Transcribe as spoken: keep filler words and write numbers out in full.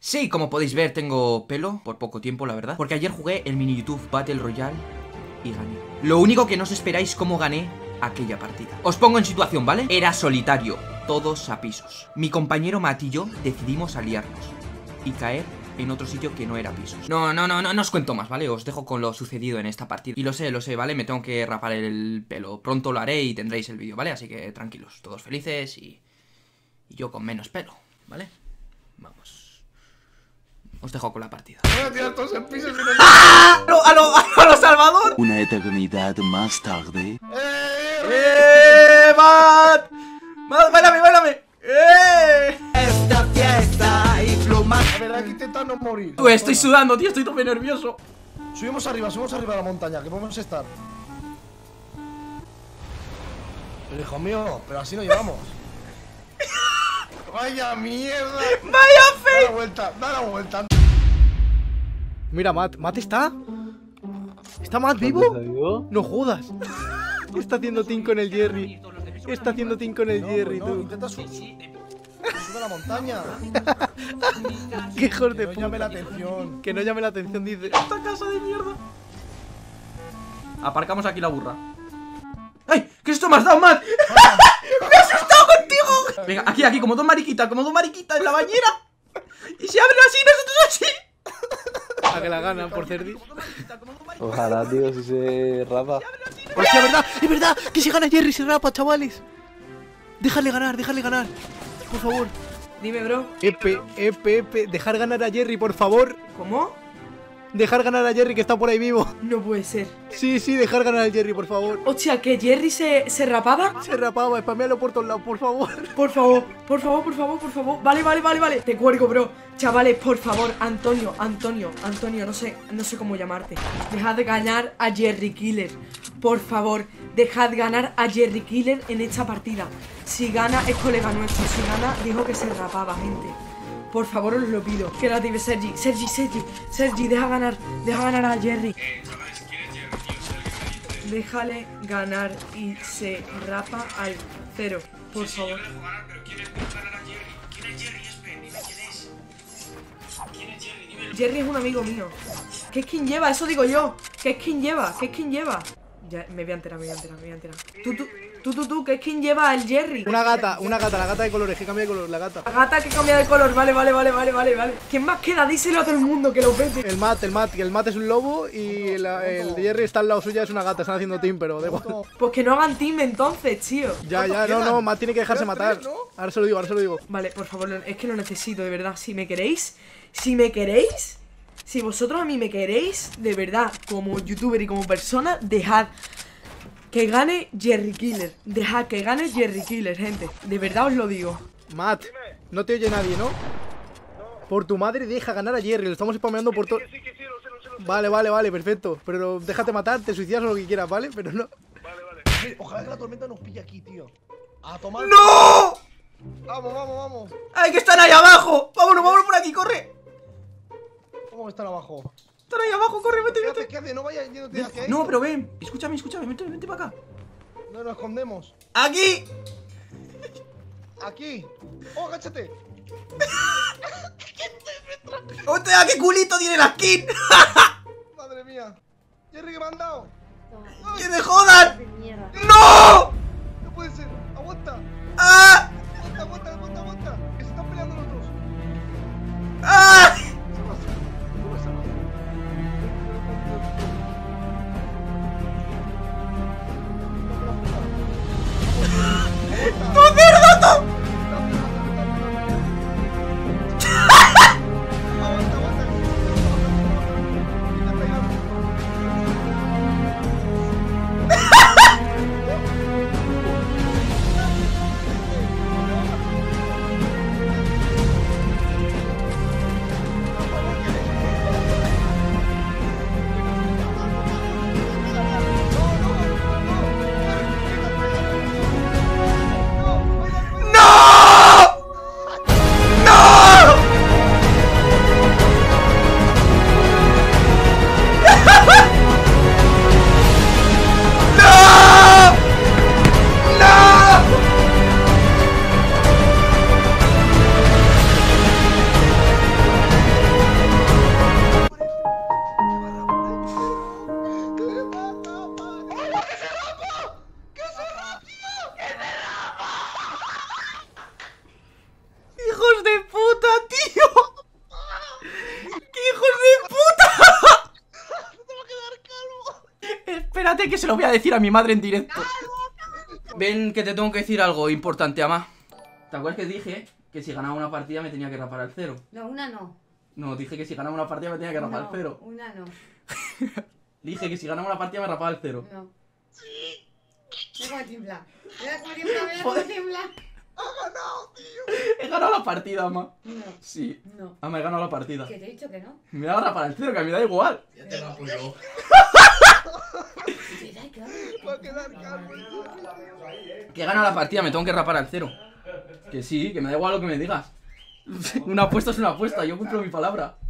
Sí, como podéis ver tengo pelo por poco tiempo, la verdad. Porque ayer jugué el mini YouTube Battle Royale y gané. Lo único que no os esperáis cómo gané aquella partida. Os pongo en situación, ¿vale? Era solitario, todos a pisos. Mi compañero Matt y yo decidimos aliarnos y caer en otro sitio que no era pisos. No, no, no, no, no os cuento más, ¿vale? Os dejo con lo sucedido en esta partida. Y lo sé, lo sé, ¿vale? Me tengo que rapar el pelo. Pronto lo haré y tendréis el vídeo, ¿vale? Así que tranquilos, todos felices y... y yo con menos pelo, ¿vale? Vamos. Os dejo con la partida. Voy a tirar todos en pisos y no... ¡Ah! ¡A lo, a lo, a lo Salvador! Una eternidad más tarde. ¡Eh! ¡Eh! ¡Matt! ¡Matt, bailame, bailame! ¡Eh! Esta fiesta y pluma. A ver, hay que intentar no morir. Tú, estoy sudando, tío, estoy todo nervioso. Subimos arriba, subimos arriba a la montaña, que podemos estar. Pero hijo mío, pero así no llevamos. Vaya mierda. ¡Vaya fe! Da la vuelta, da la vuelta. Mira, Matt, ¿Matt está? ¿Está Matt vivo? No jodas. Está haciendo team con el Jerry. Está haciendo team con el No, Jerry, no, tú. intenta su- su- sube a la montaña. Qué hijos de Que no llame la puta. atención. Que no llame la atención, dice. ¡Esta casa de mierda! Aparcamos aquí la burra. ¡Ay! ¿Qué esto me has dado, Matt? ¡Me he asustado contigo! Venga, aquí, aquí, como dos mariquitas, como dos mariquitas en la bañera. Y se abren así, nosotros así. A que la gana, por cerdis. Ojalá, tío, si se rapa. Hostia, ¿verdad? ¡Es verdad! ¡Que si gana Jerry se rapa, chavales! Déjale ganar, déjale ganar. Por favor. Dime, bro. Epe, epe, epe. Dejar ganar a Jerry, por favor. ¿Cómo? Dejar ganar a Jerry, que está por ahí vivo. No puede ser. Sí, sí, dejar ganar a Jerry, por favor. Hostia, ¿que Jerry se, se rapaba? Se rapaba, spamealo por todos lados, por favor. Por favor, por favor, por favor, por favor. Vale, vale, vale, vale. Te cuelgo, bro. Chavales, por favor, Antonio, Antonio, Antonio, no sé, no sé cómo llamarte. Dejad de ganar a Jerry Killer. Por favor, dejad ganar a Jerry Killer en esta partida. Si gana, es colega nuestro. Si gana, dijo que se rapaba, gente. Por favor, os lo pido. Que la dive Sergi. Sergi, Sergi, Sergi, deja ganar. Deja ganar a Jerry. Déjale ganar y se rapa al cero. Por favor. Jerry es un amigo mío. ¿Qué es quien lleva? Eso digo yo. ¿Qué es quien lleva? ¿Qué es quien lleva? Ya, me voy a enterar, me voy a enterar, me voy a enterar. Tú, tú, tú, tú, tú, ¿qué es quien lleva el Jerry? Una gata, una gata, la gata de colores, que cambia de color, la gata. La gata que cambia de color, vale, vale, vale, vale, vale, vale. ¿Quién más queda? Díselo a todo el mundo que lo pete. El Matt, el Matt, que el Matt es un lobo y la- el Jerry está al lado suya, es una gata, están haciendo team, pero da igual. Pues que no hagan team entonces, tío. Ya, ya, no, no, Matt tiene que dejarse matar. Ahora se lo digo, ahora se lo digo. Vale, por favor, lo- es que lo necesito, de verdad. Si me queréis, si me queréis, si vosotros a mí me queréis, de verdad, como youtuber y como persona, dejad que gane Jerry Killer. Dejad que gane Jerry Killer, gente. De verdad os lo digo. Matt, no te oye nadie, ¿no? Por tu madre deja ganar a Jerry, lo estamos spameando por todo. Vale, vale, vale, perfecto. Pero déjate matar, te suicidas o lo que quieras, ¿vale? Pero no. Mira, ojalá que la tormenta nos pille aquí, tío. A tomar. ¡No! Vamos, vamos, vamos. ¡Ay, que están ahí abajo! ¡Vámonos, vámonos por aquí, corre! ¿Cómo están abajo? Están ahí abajo, corre, vete, ¿Qué haces? vete. ¿Qué haces? No vayas yéndote hacia ahí. No, pero ven, escúchame, escúchame, vente, vente para acá. No nos escondemos. ¡Aquí! Aquí. ¡Oh, agáchate! ¡Hostia, qué culito tiene la skin! Madre mía. Jerry, ¿qué me han dado? ¡Que me jodan! De mierda. ¡No! No puede ser. Aguanta. ¡Ah! Aguanta, aguanta, aguanta, aguanta. Que se están peleando los dos. ¡Ah! Se va a hacer. ¿Cómo se va a hacer? ¡No, cerdo, no! Aguanta, aguanta. Intenta ir a- Espérate que se lo voy a decir a mi madre en directo. Ven que te tengo que decir algo importante, ama. ¿Te acuerdas que dije que si ganaba una partida me tenía que rapar al cero? No, una no. No, dije que si ganaba una partida me tenía que rapar No, al cero. una no. Dije que si ganaba una partida me rapaba al cero. No. Mira cómo tiembla. Mira cómo tiembla, mira cómo tiembla. He ganado la partida, ama. No, Sí. no. Ama, he ganado la partida. Que te he dicho que no. Me da a rapar al cero, que a mí me da igual. Ya te rapo yo. Que da, que da. Va a quedar calmo. Que he ganado la partida, me tengo que rapar al cero. Que sí, que me da igual lo que me digas. Una apuesta es una apuesta, yo cumplo mi palabra.